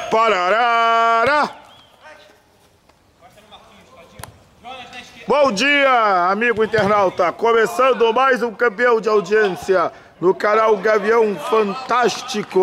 Parará! Bom dia, amigo internauta! Começando mais um campeão de audiência no canal Gavião Fantástico.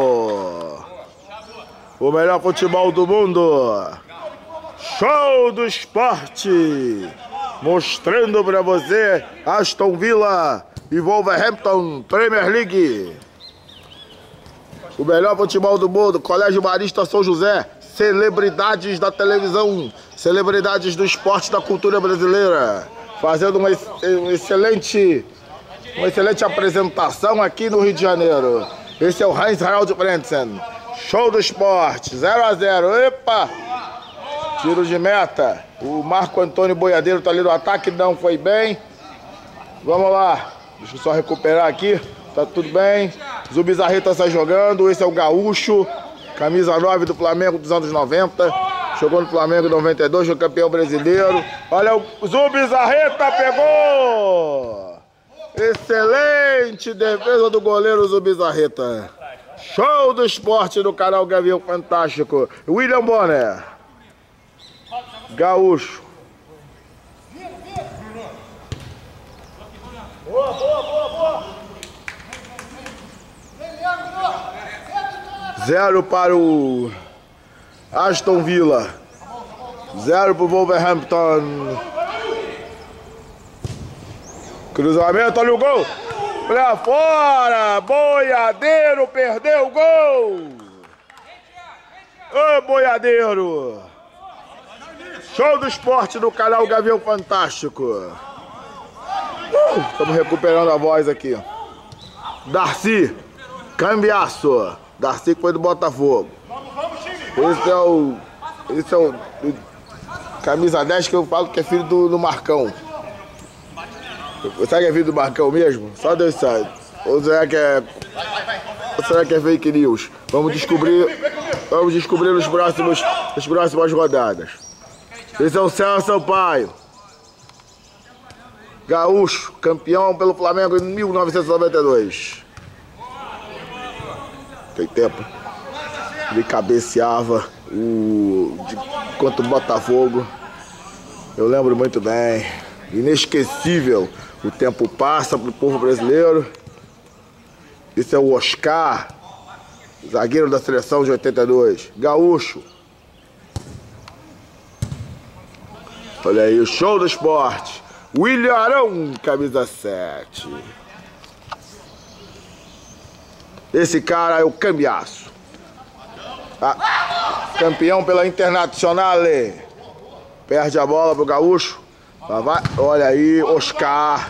O melhor futebol do mundo. Show do esporte. Mostrando para você Aston Villa e Wolverhampton Premier League. O melhor futebol do mundo, Colégio Marista São José, celebridades da televisão, celebridades do esporte, da cultura brasileira, fazendo uma excelente apresentação aqui no Rio de Janeiro. Esse é o Heinz Harald Frentzen. Show do esporte, 0 a 0. Epa! Tiro de meta. O Marco Antônio Boiadeiro tá ali no ataque, não foi bem. Vamos lá, deixa eu só recuperar aqui. Tá tudo bem. Zubizarreta sai jogando. Esse é o Gaúcho, camisa 9 do Flamengo dos anos 90. Jogou no Flamengo em 92, foi campeão brasileiro. Olha, o Zubizarreta pegou! Excelente defesa do goleiro Zubizarreta. Show do esporte do canal Gavião Fantástico. William Bonner. Gaúcho. Boa, boa, boa, boa. 0 para o Aston Villa. 0 para o Wolverhampton. Cruzamento, olha o gol. Pra fora. Boiadeiro perdeu o gol. Ô, Boiadeiro. Show do esporte do canal Gavião Fantástico. Estamos recuperando a voz aqui. Darcy. Cambiaço. Darcy que foi do Botafogo. Esse é o camisa 10 que eu falo que é filho do Marcão. Será que é filho do Marcão mesmo? Só Deus sabe. Ou será que é fake news? Vamos descobrir nas próximas rodadas. Esse é o Celso Sampaio. Gaúcho, campeão pelo Flamengo em 1992. Tem tempo. Ele cabeceava contra o Botafogo. Eu lembro muito bem. Inesquecível. O tempo passa para o povo brasileiro. Esse é o Oscar, zagueiro da seleção de 82. Gaúcho. Olha aí, o show do esporte. William Arão, camisa 7. Esse cara é o Cambiaço. Campeão pela Internacional. Perde a bola pro Gaúcho. Lá vai. Olha aí, Oscar.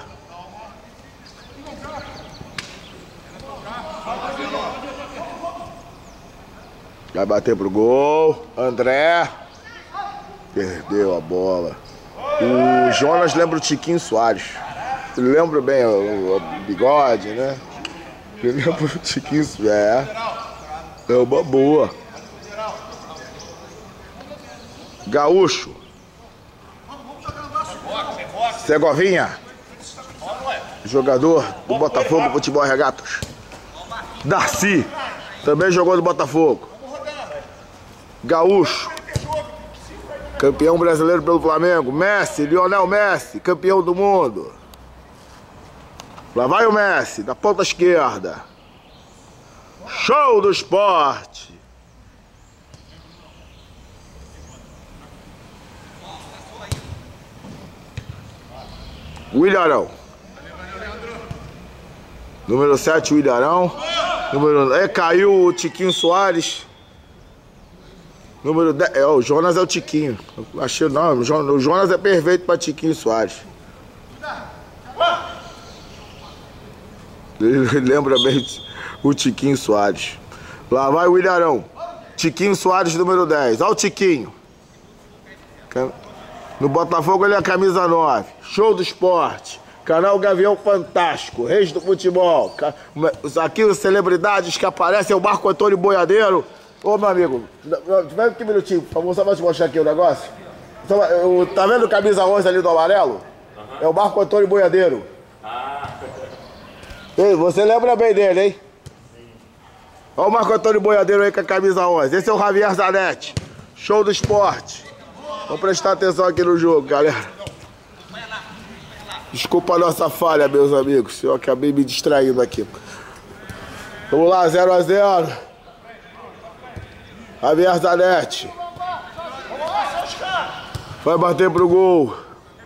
Vai bater pro gol. André. Perdeu a bola. O Jonas lembra o Tiquinho Soares. Ele lembra bem o bigode, né? Ele lembra o Tiquinho Soares. É uma boa. Gaúcho. Segovinha. Jogador do Botafogo Futebol Regatas. Darcy. Também jogou do Botafogo. Gaúcho. Campeão brasileiro pelo Flamengo. Messi, Lionel Messi, campeão do mundo. Lá vai o Messi, da ponta esquerda. Show do esporte. William Arão. Número 7, William Arão. Caiu o Tiquinho Soares. Número 10, o Jonas é o Tiquinho. Achei não, o Jonas é perfeito para Tiquinho Soares. Ele lembra bem o Tiquinho Soares. Lá vai o William Arão. Tiquinho Soares, número 10. Olha o Tiquinho. No Botafogo ele é a camisa 9. Show do esporte. Canal Gavião Fantástico. Reis do futebol. Aqui as celebridades que aparecem é o Marco Antônio Boiadeiro. Ô, meu amigo, vem aqui um minutinho, por favor, só pra te mostrar aqui o negócio. Tá vendo a camisa 11 ali do amarelo? É o Marco Antônio Boiadeiro. Ei, você lembra bem dele, hein? Olha o Marco Antônio Boiadeiro aí com a camisa 11. Esse é o Javier Zanetti. Show do esporte. Vamos prestar atenção aqui no jogo, galera. Desculpa a nossa falha, meus amigos. Eu acabei me distraindo aqui. Vamos lá, 0 a 0. Javier Zanetti. Vai bater pro gol.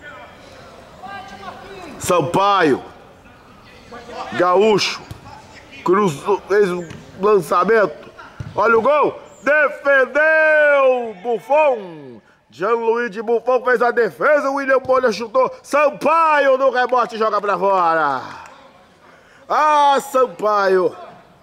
Sampaio. Gaúcho. Cruzou, fez o lançamento. Olha o gol. Defendeu. Buffon. Gianluigi Buffon fez a defesa. O William Bonner chutou. Sampaio no rebote joga pra fora. Ah, Sampaio.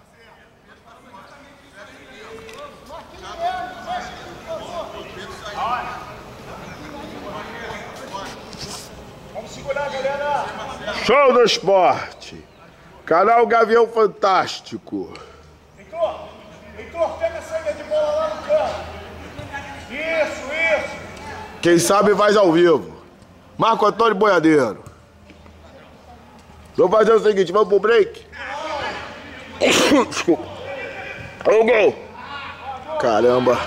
Show do esporte. Canal Gavião Fantástico. Heitor, pega a saída de bola lá no campo. Isso. Quem sabe faz ao vivo. Marco Antônio Boiadeiro. Vamos fazer o seguinte, vamos pro break? Desculpa. Olha o gol. Caramba.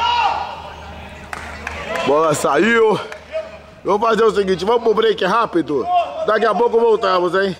Bola saiu. Vamos fazer o seguinte, vamos pro break rápido. Daqui a pouco voltamos, hein?